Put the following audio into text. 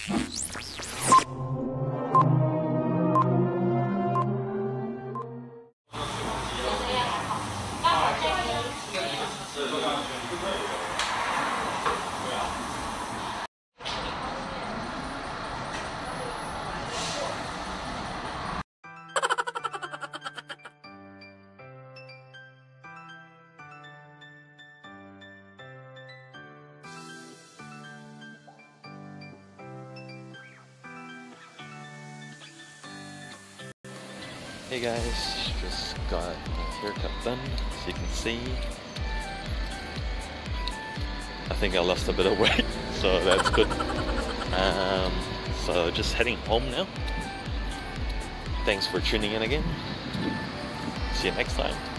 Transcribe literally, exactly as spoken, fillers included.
Hey guys, just got my haircut done, as you can see. I think I lost a bit of weight, so that's good. Um, so just heading home now. Thanks for tuning in again. See you next time.